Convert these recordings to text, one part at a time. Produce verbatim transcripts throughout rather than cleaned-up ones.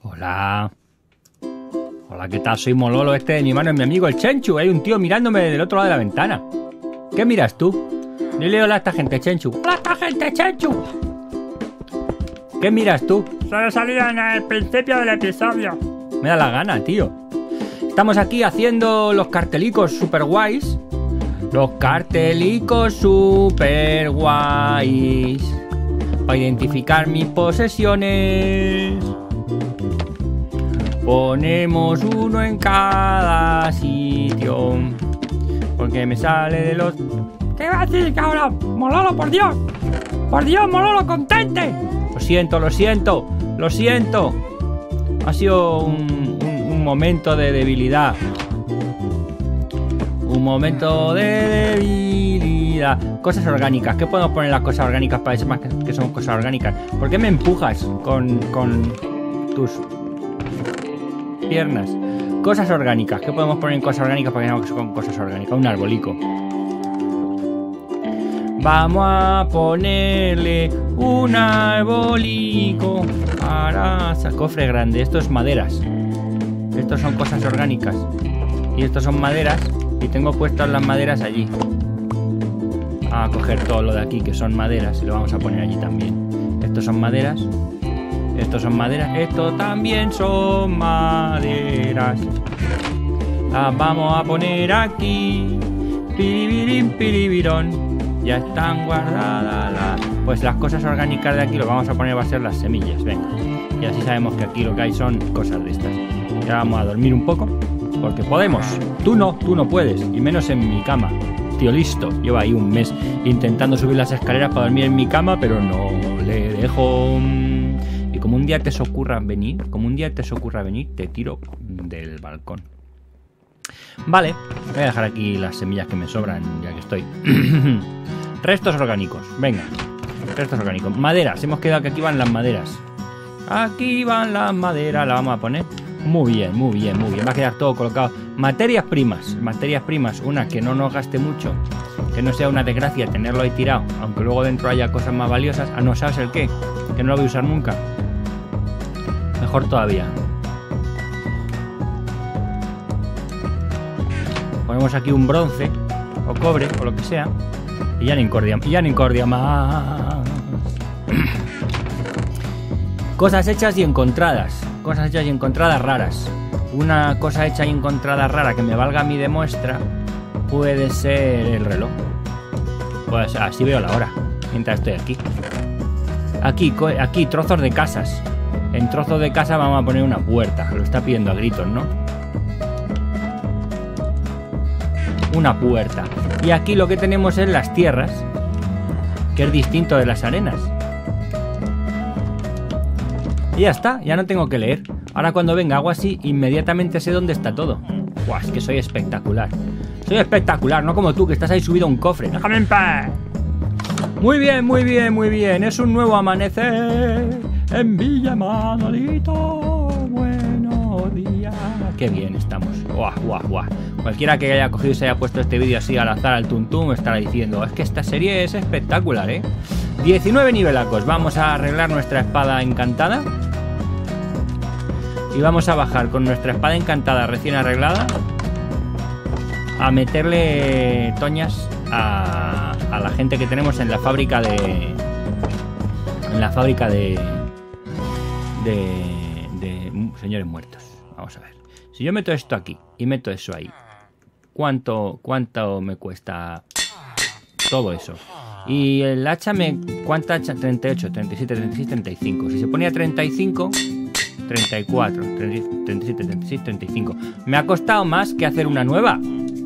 Hola. Hola, ¿qué tal? Soy Mololo, este de mi mano es mi amigo el Chenchu. Hay un tío mirándome del otro lado de la ventana. ¿Qué miras tú? Dile hola a esta gente, Chenchu. ¡Hola a esta gente, Chenchu! ¿Qué miras tú? Solo salía en el principio del episodio. Me da la gana, tío. Estamos aquí haciendo los cartelicos super guays. Los cartelicos super guays. Para identificar mis posesiones. Ponemos uno en cada sitio. Porque me sale de los... ¿Qué va a decir que ahora? Mololo, por Dios. Por Dios, Mololo, contente. Lo siento, lo siento. Lo siento. Ha sido un, un, un momento de debilidad. Un momento de debilidad. Cosas orgánicas. ¿Qué podemos poner las cosas orgánicas para decir más que, que son cosas orgánicas? ¿Por qué me empujas con, con tus piernas? Cosas orgánicas. ¿Qué podemos poner en cosas orgánicas para que no son cosas orgánicas? Un arbolico. Vamos a ponerle un arbolico para... Cofre grande. Esto es maderas. Estos son cosas orgánicas. Y estos son maderas. Y tengo puestas las maderas allí. A coger todo lo de aquí que son maderas y lo vamos a poner allí también. Estos son maderas. Estos son maderas. Esto también son maderas. Las vamos a poner aquí. Piribirim, piribirón. Ya están guardadas las... Pues las cosas orgánicas de aquí lo que vamos a poner va a ser las semillas. Venga. Y así sabemos que aquí lo que hay son cosas de estas. Y ahora vamos a dormir un poco. Porque podemos. Tú no, tú no puedes. Y menos en mi cama. Tío listo. Llevo ahí un mes intentando subir las escaleras para dormir en mi cama, pero no le dejo. Y como un día te ocurra venir, como un día te ocurra venir, te tiro del balcón. Vale, voy a dejar aquí las semillas que me sobran, ya que estoy. Restos orgánicos, venga. Restos orgánicos. Maderas, hemos quedado que aquí van las maderas. Aquí van las maderas, la vamos a poner. Muy bien, muy bien, muy bien. Va a quedar todo colocado. Materias primas. Materias primas. Una que no nos gaste mucho. Que no sea una desgracia tenerlo ahí tirado. Aunque luego dentro haya cosas más valiosas. Ah, no, ¿sabes el qué? Que no lo voy a usar nunca. Mejor todavía. Ponemos aquí un bronce. O cobre, o lo que sea. Y ya no incordia, y ya no incordia más. Cosas hechas y encontradas. Cosas hechas y encontradas raras. Una cosa hecha y encontrada rara que me valga a mí de muestra puede ser el reloj. Pues así veo la hora mientras estoy aquí. Aquí, aquí trozos de casas. En trozos de casa vamos a poner una puerta. Lo está pidiendo a gritos, ¿no? Una puerta. Y aquí lo que tenemos es las tierras, que es distinto de las arenas. Y ya está, ya no tengo que leer. Ahora cuando venga algo así, inmediatamente sé dónde está todo. Buah, es que soy espectacular. Soy espectacular, no como tú, que estás ahí subido a un cofre. Déjame en paz. Muy bien, muy bien, muy bien. Es un nuevo amanecer en Villa Manolito. Buenos días. Qué bien estamos. Guau, guau, guau. Cualquiera que haya cogido y se haya puesto este vídeo así al azar al tuntum estará diciendo, es que esta serie es espectacular, ¿eh? diecinueve nivelacos. Vamos a arreglar nuestra espada encantada. Y vamos a bajar con nuestra espada encantada recién arreglada a meterle toñas a, a la gente que tenemos en la fábrica de... En la fábrica de... De... De señores muertos. Vamos a ver. Si yo meto esto aquí y meto eso ahí, ¿cuánto, cuánto me cuesta todo eso? Y el hacha me... ¿Cuánta hacha? treinta y ocho, treinta y siete, treinta y seis, treinta y cinco. Si se ponía treinta y cinco... treinta y cuatro, treinta y siete, treinta y seis, treinta y cinco. Me ha costado más que hacer una nueva.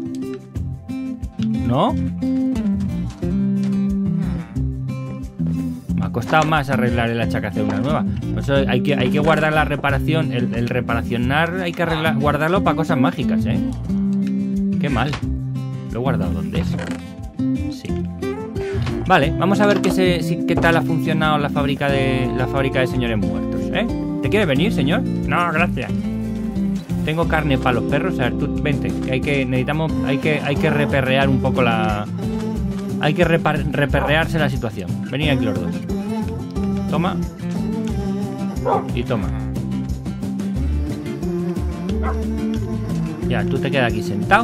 ¿No? Me ha costado más arreglar el hacha que hacer una nueva. Por eso hay que, hay que guardar la reparación. El, el reparacionar hay que arreglar, guardarlo para cosas mágicas, ¿eh? Qué mal. ¿Lo he guardado dónde es? Sí. Vale, vamos a ver qué, se, si, qué tal ha funcionado la fábrica de la fábrica de señores muertos, ¿eh? ¿Te quiere venir, señor? No, gracias. Tengo carne para los perros. A ver, tú, vente. Que hay que, necesitamos, hay que, hay que reperrear un poco la... Hay que repar, reperrearse la situación. Venid aquí los dos. Toma. Y toma. Ya, tú te quedas aquí sentado.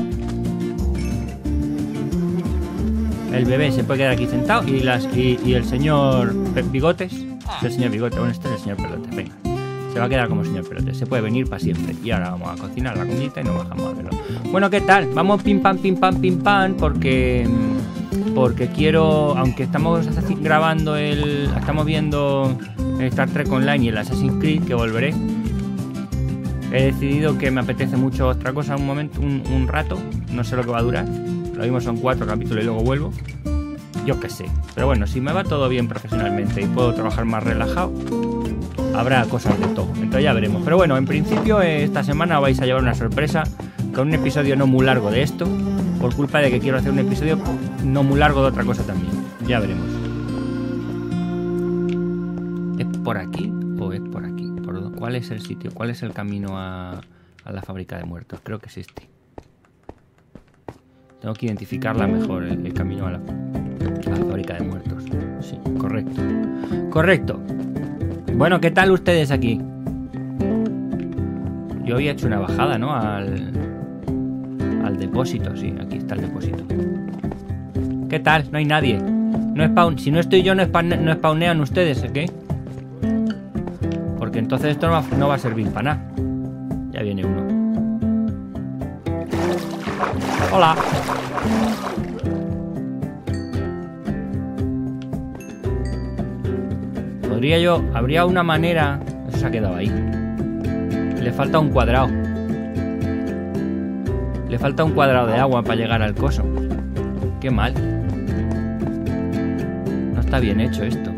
El bebé se puede quedar aquí sentado y, las, y, y el señor Bigotes, el señor Bigote, bueno, este es el señor Pelote, venga. Se va a quedar como señor Pelote, se puede venir para siempre. Y ahora vamos a cocinar la comidita y nos bajamos a verlo. Bueno, ¿qué tal? Vamos pim pam, pim pam, pim pam, porque... Porque quiero, aunque estamos grabando el... Estamos viendo Star Trek Online y el Assassin's Creed, que volveré. He decidido que me apetece mucho otra cosa un momento, un, un rato. No sé lo que va a durar. Lo mismo son cuatro capítulos y luego vuelvo. Yo qué sé. Pero bueno, si me va todo bien profesionalmente y puedo trabajar más relajado, habrá cosas de todo. Entonces ya veremos. Pero bueno, en principio esta semana vais a llevar una sorpresa con un episodio no muy largo de esto, por culpa de que quiero hacer un episodio no muy largo de otra cosa también. Ya veremos. ¿Es por aquí o es por aquí? ¿Por ¿Cuál es el sitio? ¿Cuál es el camino a, a la fábrica de muertos? Creo que es este. Tengo que identificarla mejor, el, el camino a la, a la fábrica de muertos. Sí, correcto. Correcto. Bueno, ¿qué tal ustedes aquí? Yo había hecho una bajada, ¿no? Al, al depósito, sí, aquí está el depósito. ¿Qué tal? No hay nadie. No spawn, si no estoy yo, no, spawn, no spawnean ustedes, ¿eh? ¿Qué? Porque entonces esto no va, no va a servir para nada. Ya viene uno. Hola. Podría yo... Habría una manera... Eso se ha quedado ahí. Le falta un cuadrado. Le falta un cuadrado de agua para llegar al coso. Qué mal. No está bien hecho esto.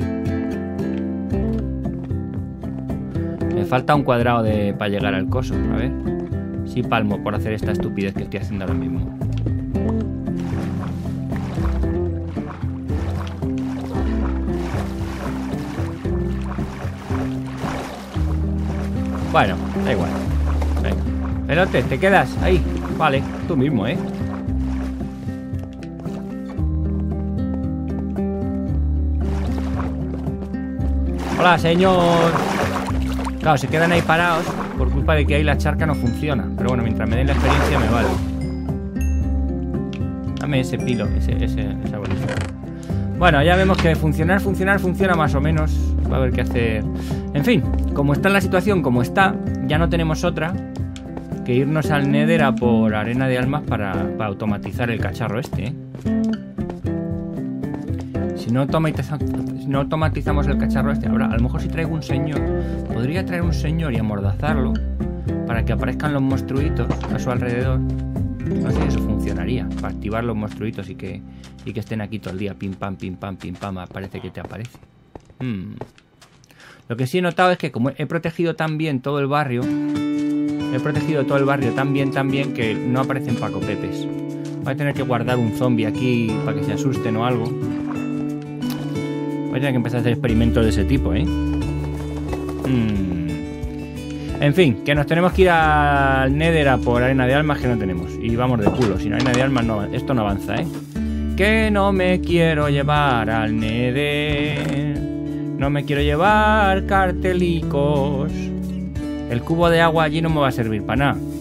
Me falta un cuadrado de para llegar al coso. A ver. Sí palmo por hacer esta estupidez que estoy haciendo ahora mismo. Bueno, da igual. Venga. Pelote, ¿te quedas ahí? Vale, tú mismo, ¿eh? Hola, señor. Claro, se quedan ahí parados por culpa de que ahí la charca no funciona. Pero bueno, mientras me den la experiencia me vale. Dame ese pilo, ese, ese, esa bolita. Bueno, ya vemos que funcionar, funcionar, funciona más o menos. Va a haber que hacer... En fin, como está la situación, como está, ya no tenemos otra que irnos al Nether a por arena de almas para, para automatizar el cacharro este, ¿eh? Si no, si no automatizamos el cacharro este, ahora a lo mejor si traigo un señor, podría traer un señor y amordazarlo para que aparezcan los monstruitos a su alrededor. No sé si eso funcionaría, para activar los monstruitos y que, y que estén aquí todo el día, pim pam, pim pam, pim pam, parece que te aparece. Hmm. Lo que sí he notado es que como he protegido tan bien todo el barrio, he protegido todo el barrio tan bien, tan bien que no aparecen Paco Pepes. Voy a tener que guardar un zombie aquí para que se asusten o algo. Voy a tener que empezar a hacer experimentos de ese tipo, ¿eh? Hmm. En fin, que nos tenemos que ir al Nether a por arena de almas que no tenemos. Y vamos de culo, sin arena de almas no, esto no avanza, ¿eh? Que no me quiero llevar al Nether. No me quiero llevar cartelicos. El cubo de agua allí no me va a servir para nada.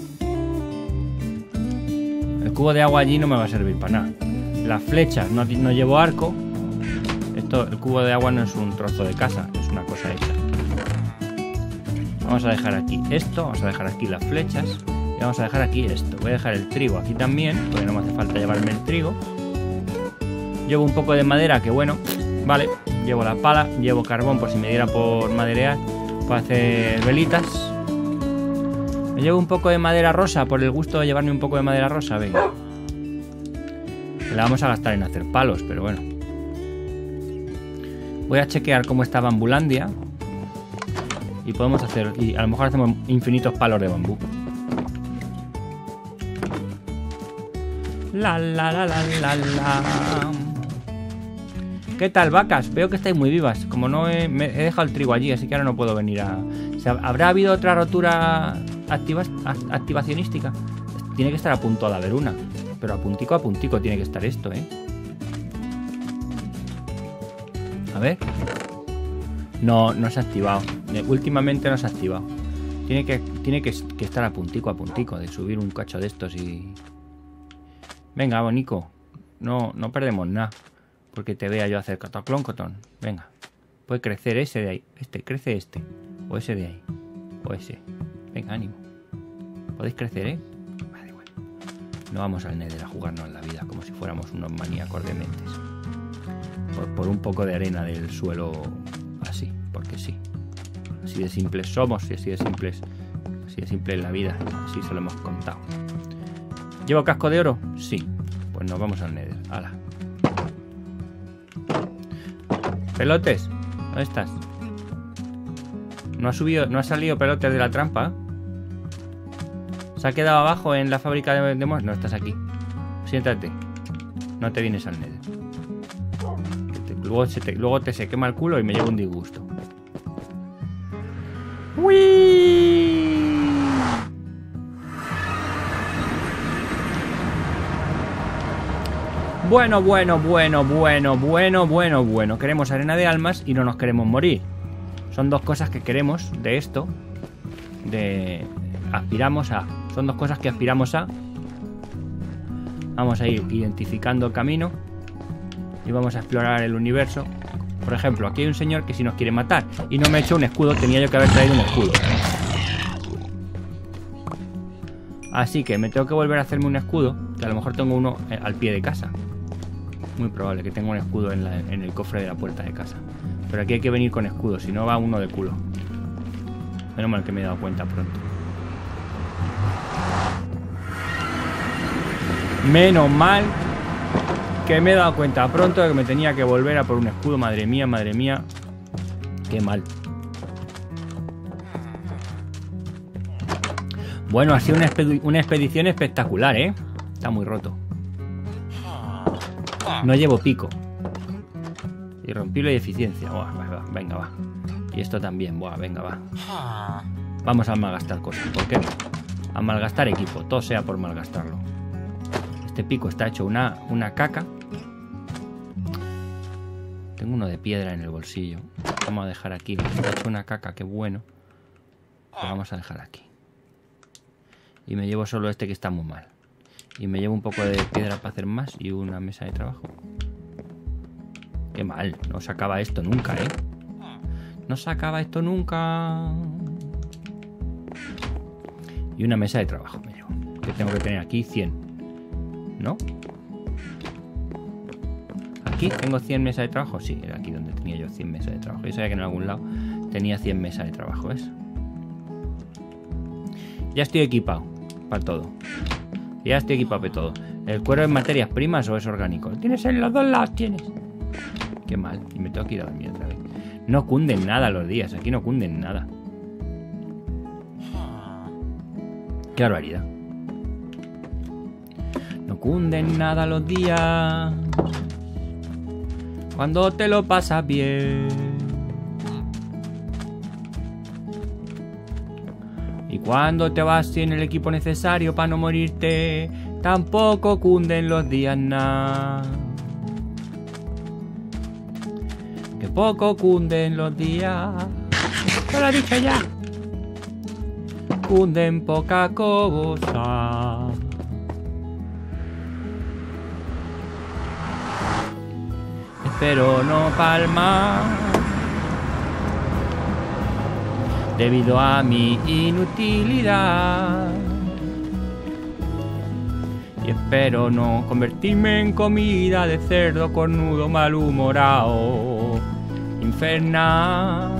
El cubo de agua allí no me va a servir para nada. Las flechas, no, no llevo arco. Esto, el cubo de agua no es un trozo de casa, es una cosa hecha. Vamos a dejar aquí esto, vamos a dejar aquí las flechas y vamos a dejar aquí esto. Voy a dejar el trigo aquí también, porque no me hace falta llevarme el trigo. Llevo un poco de madera, que bueno, vale. Llevo la pala, llevo carbón por si me diera por maderear, para hacer velitas. Me llevo un poco de madera rosa, por el gusto de llevarme un poco de madera rosa, venga. La vamos a gastar en hacer palos, pero bueno. Voy a chequear cómo está Bambulandia. Y podemos hacer, y a lo mejor hacemos infinitos palos de bambú. La la la la la la. ¿Qué tal, vacas? Veo que estáis muy vivas. Como no he, me, he dejado el trigo allí, así que ahora no puedo venir a... O sea, ¿habrá habido otra rotura activa, activacionística? Tiene que estar a punto de haber una. Pero a puntico a puntico tiene que estar esto, ¿eh? A ver. No, no se ha activado. Últimamente no se ha activado. Tiene que, tiene que, que estar a puntico, a puntico, de subir un cacho de estos y... Venga, Bonico. No, no perdemos nada. Porque te vea yo hacer catacloncotón. Venga. Puede crecer ese de ahí. Este, crece este. O ese de ahí. O ese. Venga, ánimo. Podéis crecer, ¿eh? Vale, bueno. No vamos al Nether a jugarnos la vida como si fuéramos unos maníacos dementes. Por, por un poco de arena del suelo así. Porque sí. Así de simples somos y así de simples, así de simple es la vida. Así se lo hemos contado. ¿Llevo casco de oro? Sí. Pues nos vamos al Nether. ¡Hala! Pelotes, ¿dónde estás? ¿No ha subido, no ha salido Pelotes de la trampa? ¿Se ha quedado abajo en la fábrica de, de mos? No, estás aquí. Siéntate. No te vienes al Nether. Que te, luego, se te, luego te se quema el culo y me llevo un disgusto. ¡Uy! Bueno, bueno, bueno, bueno, bueno, bueno, bueno. Queremos arena de almas y no nos queremos morir. Son dos cosas que queremos de esto. De... Aspiramos a... Son dos cosas que aspiramos a... Vamos a ir identificando el camino. Y vamos a explorar el universo. Por ejemplo, aquí hay un señor que si nos quiere matar. Y no me ha hecho un escudo. Tenía yo que haber traído un escudo. Así que me tengo que volver a hacerme un escudo. Que a lo mejor tengo uno al pie de casa. Muy probable que tenga un escudo en, la, en el cofre de la puerta de casa. Pero aquí hay que venir con escudo. Si no va uno de culo. Menos mal que me he dado cuenta pronto. Menos mal que me he dado cuenta pronto de que me tenía que volver a por un escudo. Madre mía, madre mía. Qué mal. Bueno, ha sido una, exped una expedición espectacular, ¿eh? Está muy roto. No llevo pico. Irrompible y eficiencia. Buah, va, va, venga, va. Y esto también. Buah, venga, va. Vamos a malgastar cosas. ¿Por qué no? A malgastar equipo. Todo sea por malgastarlo. Este pico está hecho una, una caca. Tengo uno de piedra en el bolsillo. Vamos a dejar aquí. Está hecho una caca, qué bueno. Lo vamos a dejar aquí. Y me llevo solo este que está muy mal. Y me llevo un poco de piedra para hacer más. Y una mesa de trabajo. Qué mal. No se acaba esto nunca, ¿eh? No se acaba esto nunca. Y una mesa de trabajo me llevo. Que tengo que tener aquí cien. ¿No? ¿Aquí tengo cien mesas de trabajo? Sí, era aquí donde tenía yo cien mesas de trabajo. Yo sabía que en algún lado tenía cien mesas de trabajo, ¿ves? Ya estoy equipado para todo. Ya estoy equipado para todo. ¿El cuero es materias primas o es orgánico? Tienes en los dos lados, tienes. Qué mal. Y me tengo que ir a dormir otra vez. No cunden nada los días. Aquí no cunden nada. Qué barbaridad. No cunden nada los días. Cuando te lo pasas bien. Y cuando te vas sin el equipo necesario para no morirte, tampoco cunden los días nada. Que poco cunden los días. Te lo dije ya. Cunden poca cosa. Espero no palmar debido a mi inutilidad. Y espero no convertirme en comida de cerdo cornudo malhumorado infernal.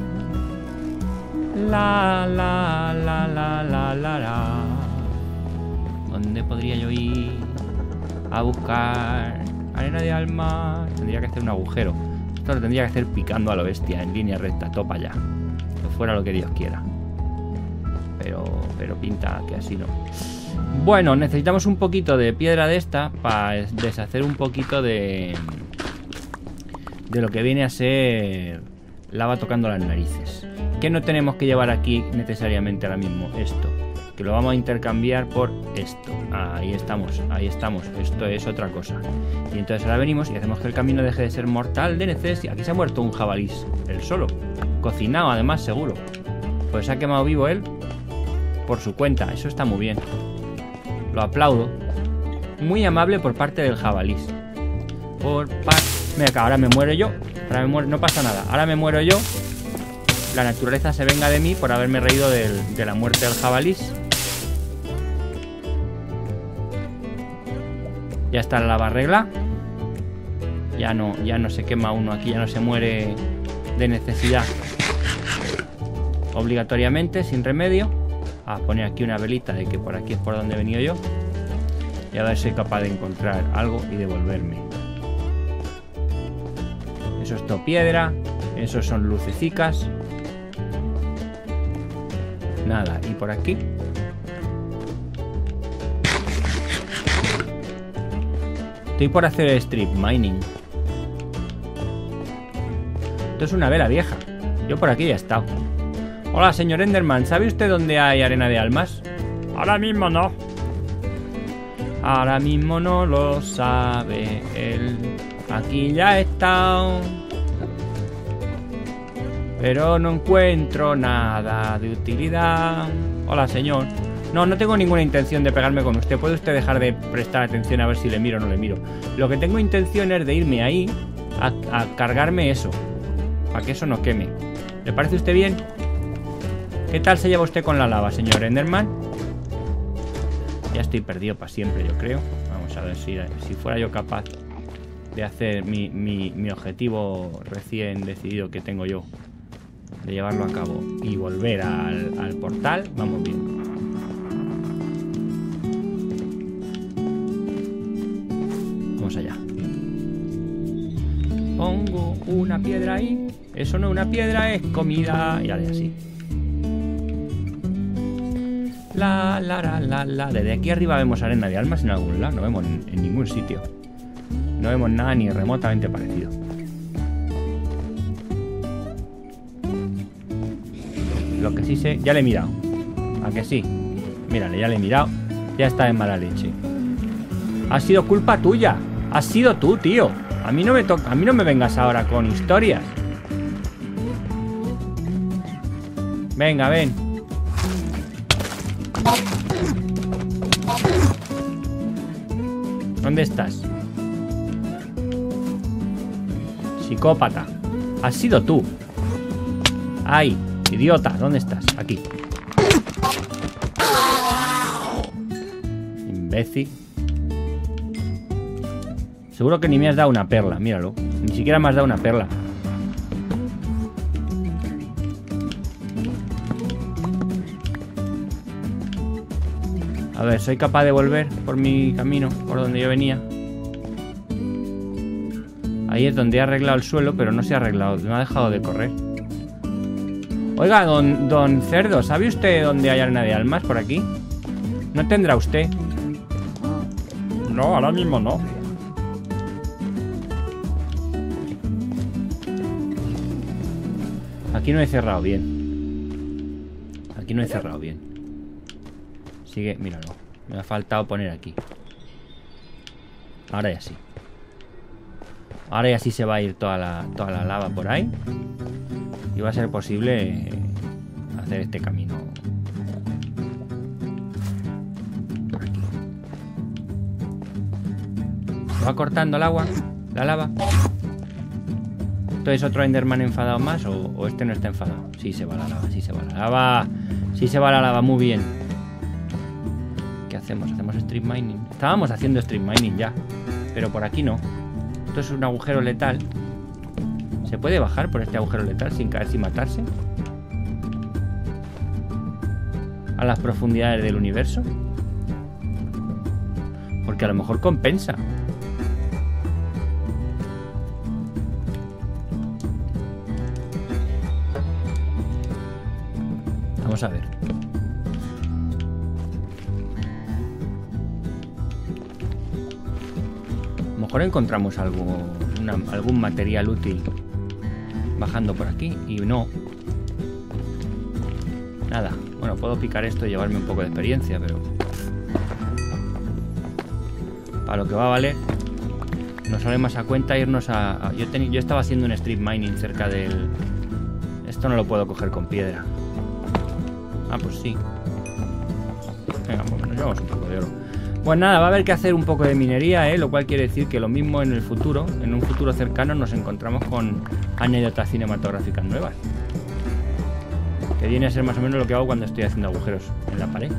La la la la la la la. ¿Dónde podría yo ir a buscar arena de alma? Tendría que hacer un agujero. Esto lo tendría que hacer picando a lo bestia en línea recta, topa ya. Que fuera lo que Dios quiera. Pero, pero pinta que así no. Bueno, necesitamos un poquito de piedra de esta para deshacer un poquito de de lo que viene a ser lava tocando las narices. ¿Qué no tenemos que llevar aquí necesariamente ahora mismo? Esto, que lo vamos a intercambiar por esto. Ahí estamos, ahí estamos. Esto es otra cosa. Y entonces ahora venimos y hacemos que el camino deje de ser mortal de necesidad. Aquí se ha muerto un jabalí, él solo. Cocinado además, seguro. Pues se ha quemado vivo él. por su cuenta. Eso está muy bien. Lo aplaudo. Muy amable por parte del jabalí. Por par... Mira, ahora me muero yo. Ahora me muero... No pasa nada. Ahora me muero yo. La naturaleza se venga de mí por haberme reído del, de la muerte del jabalí. Ya está la lava arregla. Ya no, ya no se quema uno aquí. Ya no se muere de necesidad. Obligatoriamente, sin remedio. A poner aquí una velita de que por aquí es por donde he venido yo. Y a ver si soy capaz de encontrar algo y devolverme. Eso es todo piedra. Eso son lucecicas. Nada. Y por aquí. Estoy por hacer el strip mining. Esto es una vela vieja. Yo por aquí ya he estado. Hola, señor Enderman. ¿Sabe usted dónde hay arena de almas? Ahora mismo no. Ahora mismo no lo sabe él. Aquí ya he estado. Pero no encuentro nada de utilidad. Hola, señor. No, no tengo ninguna intención de pegarme con usted. ¿Puede usted dejar de prestar atención a ver si le miro o no le miro? Lo que tengo intención es de irme ahí a, a cargarme eso. Para que eso no queme. ¿Le parece usted bien? ¿Qué tal se lleva usted con la lava, señor Enderman? Ya estoy perdido para siempre, yo creo. Vamos a ver si, si fuera yo capaz de hacer mi, mi, mi objetivo recién decidido que tengo yo. De llevarlo a cabo y volver al, al portal. Vamos bien. Vamos allá. Pongo una piedra ahí. Eso no es una piedra, es comida. Y haré así. La, la, la, la, la. Desde aquí arriba vemos arena de almas en algún lado. No vemos en, en ningún sitio. No vemos nada ni remotamente parecido. Lo que sí sé... Ya le he mirado. ¿A que sí? Mírale, ya le he mirado. Ya está en mala leche. Ha sido culpa tuya. Has sido tú, tío. A mí no me toca... A mí no me vengas ahora con historias. Venga, ven. ¿Dónde estás? Psicópata. Has sido tú. Ay, idiota. ¿Dónde estás? Aquí. Imbécil. Seguro que ni me has dado una perla. Míralo. Ni siquiera me has dado una perla. A ver, ¿soy capaz de volver por mi camino? Por donde yo venía. Ahí es donde he arreglado el suelo, pero no se ha arreglado. No ha dejado de correr. Oiga, don, don Cerdo, ¿sabe usted dónde hay arena de almas por aquí? ¿No tendrá usted? No, ahora mismo no. Aquí no he cerrado bien. Aquí no he cerrado bien. Sigue, míralo. Me ha faltado poner aquí. Ahora ya sí. Ahora ya sí se va a ir toda la, toda la lava por ahí. Y va a ser posible hacer este camino. Aquí. ¿Va cortando el agua? ¿La lava? ¿Esto es otro Enderman enfadado más o, o este no está enfadado? Sí se va la lava, sí se va la lava. Sí se va la lava, muy bien. ¿Qué hacemos? ¿Hacemos strip mining? Estábamos haciendo strip mining ya, pero por aquí no. Esto es un agujero letal. ¿Se puede bajar por este agujero letal sin caer, sin matarse? A las profundidades del universo. Porque a lo mejor compensa. Vamos a ver. A lo mejor encontramos algo, una, algún material útil bajando por aquí. Y no. Nada. Bueno, puedo picar esto y llevarme un poco de experiencia, pero para lo que va a valer nos sale más a cuenta irnos a... a yo, ten, yo estaba haciendo un strip mining cerca del... Esto no lo puedo coger con piedra. Ah, pues sí. Venga, pues nos llevamos un poco de oro. Pues nada, va a haber que hacer un poco de minería, ¿eh? Lo cual quiere decir que lo mismo en el futuro, en un futuro cercano, nos encontramos con anécdotas cinematográficas nuevas. Que viene a ser más o menos lo que hago cuando estoy haciendo agujeros en la pared.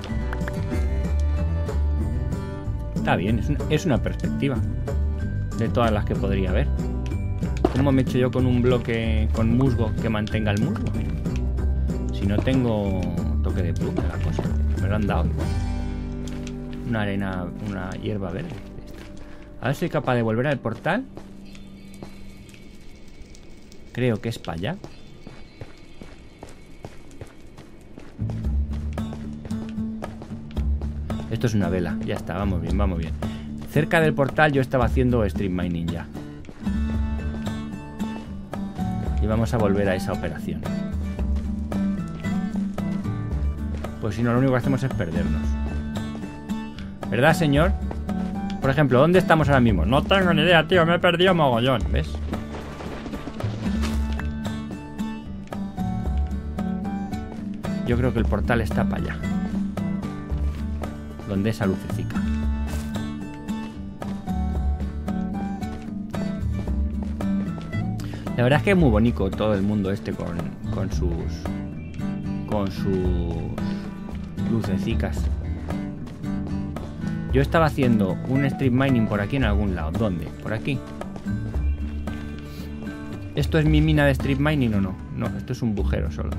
Está bien, es una, es una perspectiva de todas las que podría haber. ¿Cómo me echo yo con un bloque con musgo que mantenga el musgo? Si no tengo toque de pluma, la cosa. Me lo han dado igual. Una arena, una hierba verde. A ver si soy capaz de volver al portal. Creo que es para allá. Esto es una vela, ya está, vamos bien, vamos bien. Cerca del portal yo estaba haciendo stream mining ya. Y vamos a volver a esa operación. Pues si no, lo único que hacemos es perdernos. ¿Verdad, señor? Por ejemplo, ¿dónde estamos ahora mismo? No tengo ni idea, tío, me he perdido mogollón, ¿ves? Yo creo que el portal está para allá. Donde esa lucecica. La verdad es que es muy bonito todo el mundo este con, con sus con sus lucecicas. Yo estaba haciendo un stream mining por aquí en algún lado. ¿Dónde? Por aquí. ¿Esto es mi mina de stream mining o no? No, esto es un bujero solo.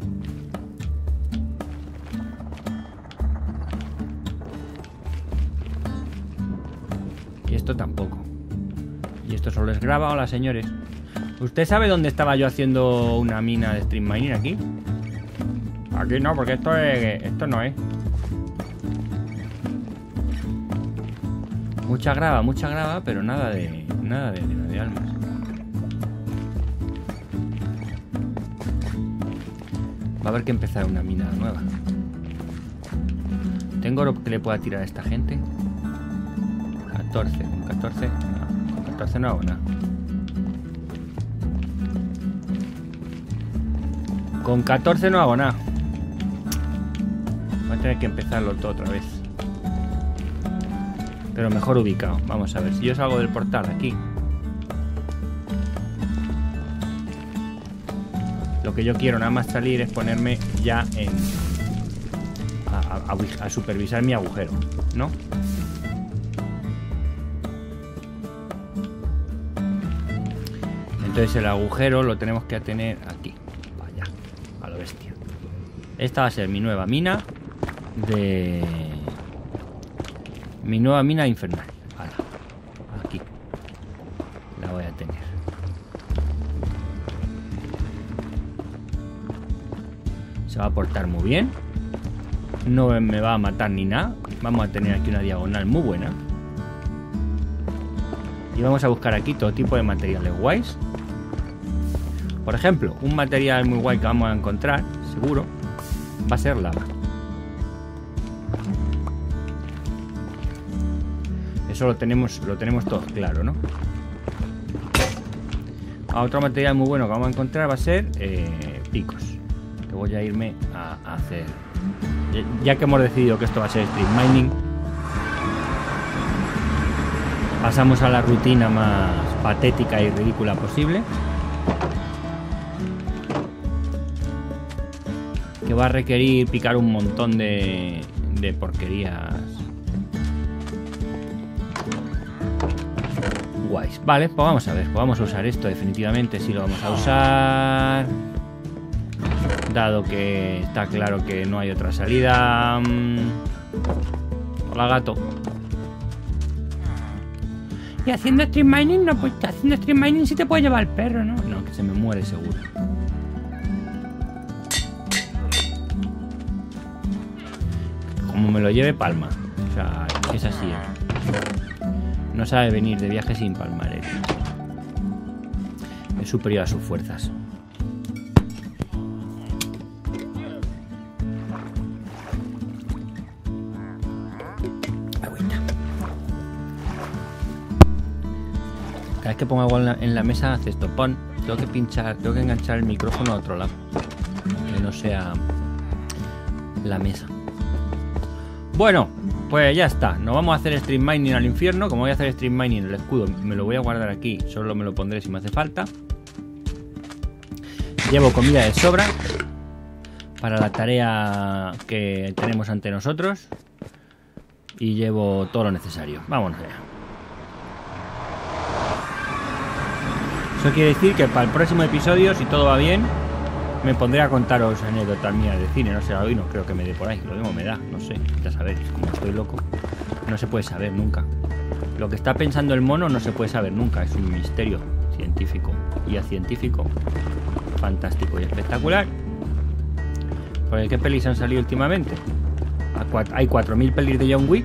Y esto tampoco. Y esto solo es graba. Hola, señores. ¿Usted sabe dónde estaba yo haciendo una mina de stream mining aquí? Aquí no, porque esto es, esto no es. Mucha grava, mucha grava, pero nada de nada de, de, de almas. Va a haber que empezar una mina nueva. ¿Tengo oro que le pueda tirar a esta gente? catorce, con catorce, no, con catorce no hago nada. Con catorce no hago nada. Voy a tener que empezarlo todo otra vez. Pero mejor ubicado. Vamos a ver. Si yo salgo del portal aquí. Lo que yo quiero nada más salir es ponerme ya en... A, a, a supervisar mi agujero, ¿no? Entonces el agujero lo tenemos que tener aquí. Vaya, a lo bestia. Esta va a ser mi nueva mina de... Mi nueva mina infernal. Ala, aquí. La voy a tener. Se va a portar muy bien. No me va a matar ni nada. Vamos a tener aquí una diagonal muy buena. Y vamos a buscar aquí todo tipo de materiales guays. Por ejemplo, un material muy guay que vamos a encontrar, seguro, va a ser lava. Eso lo tenemos, lo tenemos todo claro, ¿no? A otro material muy bueno que vamos a encontrar va a ser eh, picos. Que voy a irme a, a hacer. Ya que hemos decidido que esto va a ser stream mining, pasamos a la rutina más patética y ridícula posible. Que va a requerir picar un montón de, de porquerías guays. Vale, pues vamos a ver. Pues vamos a usar esto definitivamente. Sí lo vamos a usar. Dado que está claro que no hay otra salida. Hola, gato. Y haciendo stream mining, no, pues haciendo stream mining sí te puede llevar el perro, ¿no? No, que se me muere seguro. Como me lo lleve, palma. O sea, es así, ¿eh? No sabe venir de viaje sin palmar, ¿eh? Es superior a sus fuerzas. Agüita. Cada vez que pongo agua en la, en la mesa hace esto. Pon. Tengo que pinchar, tengo que enganchar el micrófono a otro lado. Que no sea la mesa. Bueno, pues ya está. Nos vamos a hacer stream mining al infierno. Como voy a hacer stream mining, el escudo me lo voy a guardar aquí. Solo me lo pondré si me hace falta. Llevo comida de sobra para la tarea que tenemos ante nosotros. Y llevo todo lo necesario. Vámonos allá. Eso quiere decir que para el próximo episodio, si todo va bien, me pondré a contaros anécdotas mías de cine. No sé, hoy no creo que me dé por ahí. Lo mismo me da, no sé. Ya sabéis, como estoy loco, no se puede saber nunca. Lo que está pensando el mono no se puede saber nunca. Es un misterio científico. Y a científico fantástico y espectacular. Porque ¿qué pelis han salido últimamente? Hay cuatro mil pelis de John Wick.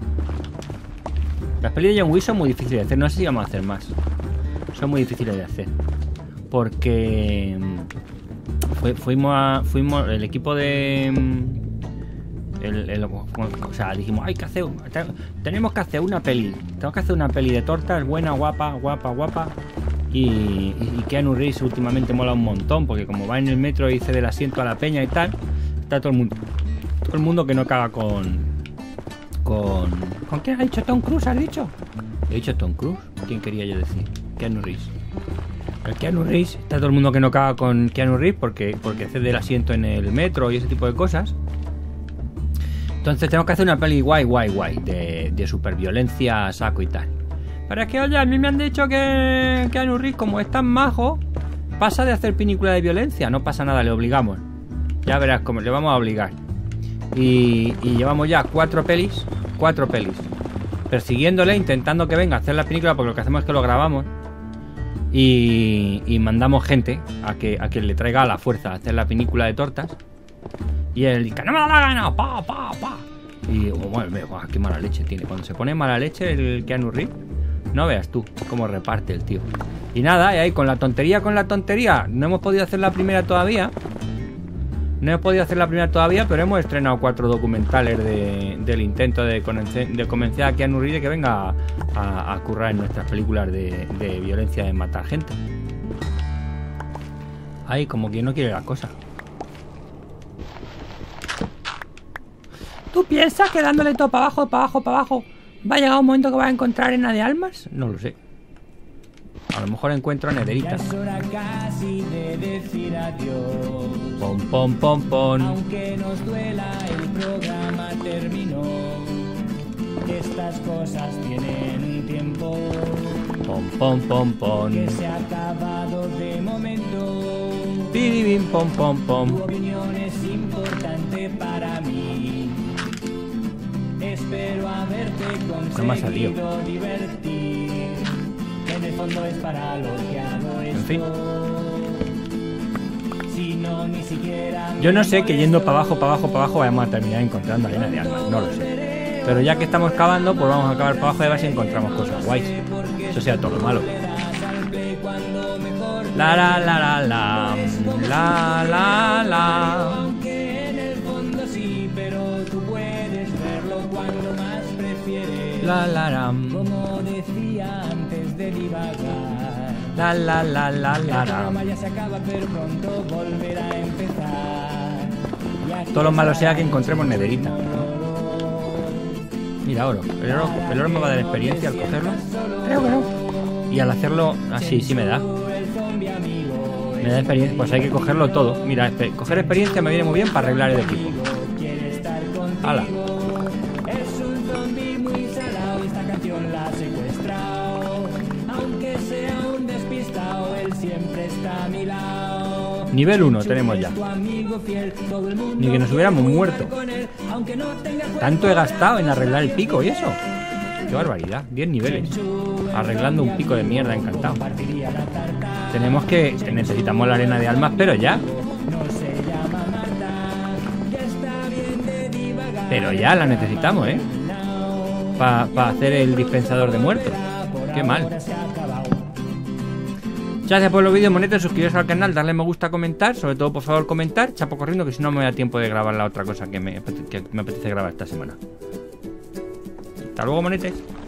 Las pelis de John Wick son muy difíciles de hacer. No sé si vamos a hacer más. Son muy difíciles de hacer. Porque fu fuimos a, fuimos el equipo de el, el, o sea, dijimos, hay que hacer, tenemos que hacer una peli. Tenemos que hacer una peli de tortas buena, guapa, guapa, guapa. Y, y, y Keanu Reeves últimamente mola un montón, porque como va en el metro y cede el asiento a la peña y tal, está todo el mundo, todo el mundo que no caga con, con, ¿con quién ha dicho Tom Cruise? ¿Has dicho? ¿He dicho Tom Cruise? ¿Quién quería yo decir? Keanu Reeves. El Keanu Reeves, está todo el mundo que no caga con Keanu Reeves porque, porque cede el asiento en el metro y ese tipo de cosas. Entonces tenemos que hacer una peli guay, guay, guay, de, de superviolencia a saco y tal. Pero es que, oye, a mí me han dicho que Keanu Reeves, como es tan majo, pasa de hacer película de violencia. No pasa nada, le obligamos. Ya verás cómo le vamos a obligar. Y, y llevamos ya cuatro pelis, cuatro pelis, persiguiéndole, intentando que venga a hacer la película, porque lo que hacemos es que lo grabamos y, y mandamos gente a que, a que le traiga a la fuerza a hacer la película de tortas. Y él dice, no me da la gana, pa, pa, pa. Y, bueno, qué mala leche tiene. Cuando se pone mala leche el Keanu Reeves, no veas tú cómo reparte el tío. Y nada, y ahí con la tontería, con la tontería, no hemos podido hacer la primera todavía. No he podido hacer la primera todavía, pero hemos estrenado cuatro documentales de, del intento de convencer, de convencer a Keanu Reeves de que venga a, a, a currar en nuestras películas de, de violencia, de matar gente. Ahí, como quien no quiere la cosa. ¿Tú piensas que dándole todo para abajo, para abajo, para abajo, va a llegar un momento que va a encontrar arena de almas? No lo sé. A lo mejor encuentro nederitas. Ya es hora casi de decir adiós. Pom, pom, pom, pom. Aunque nos duela, el programa terminó. Estas cosas tienen un tiempo. Pom, pom, pom, pom. Que se ha acabado de momento. Piribim, pom, pom, pom. Tu opinión es importante para mí. Espero haberte No me ha salido. conseguido divertir. En el fondo es para lo que hago esto. En fin. Si no, ni siquiera Yo no sé que yendo para abajo, para abajo, para abajo vayamos a terminar encontrando arena de almas. No lo sé. Pero ya que estamos cavando, pues vamos a acabar para abajo y a ver si encontramos cosas guays. Eso sea todo lo malo. La la la la la. La la la. Aunque en el fondo sí, pero tú puedes verlo cuando más prefieres. La la ram. Como decía antes de divagar. La la la la la El programa ram. ya se acaba, pero pronto volverá a empezar. Y aquí Todo lo malo sea que estará encontremos el nederita. monólogo. Mira, oro. El oro, el oro me va a dar experiencia al cogerlo. Creo que no. Y al hacerlo así, sí me da. Me da experiencia. Pues hay que cogerlo todo. Mira, espe- coger experiencia me viene muy bien para arreglar el equipo. Hala. Es un zombie muy salado, esta canción la ha secuestrado. Aunque sea un despistado, él siempre está a mi lado. Nivel uno tenemos ya. Tu amigo fiel, todo el mundo Ni que nos hubiéramos quiere muerto. jugar con él, aunque no tenga Tanto he gastado en arreglar el pico y eso. Qué barbaridad. diez niveles. Arreglando un pico de mierda, encantado. partiría la tarta. Tenemos que... Necesitamos la arena de almas, pero ya. No se llama Marta, ya está bien de divagar. Pero ya la necesitamos, ¿eh? Para pa hacer el dispensador de muertos. Qué mal. Gracias por los vídeos, monetas. Suscribiros al canal, darle me gusta, comentar. Sobre todo, por favor, comentar. Chapo corriendo, que si no me da tiempo de grabar la otra cosa que me, que me apetece grabar esta semana. Hasta luego, monetes.